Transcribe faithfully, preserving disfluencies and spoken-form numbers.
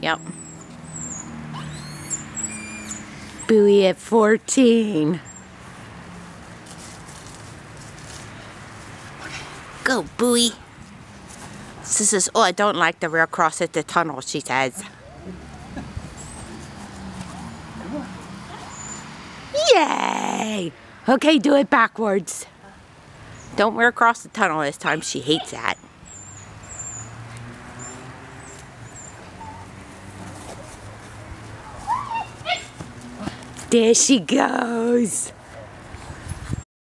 Yep. Bowie at fourteen. Go, Bowie. She says, oh, I don't like the rail cross at the tunnel, she says. Yay! Okay, do it backwards. Don't wear across the tunnel this time. She hates that. There she goes.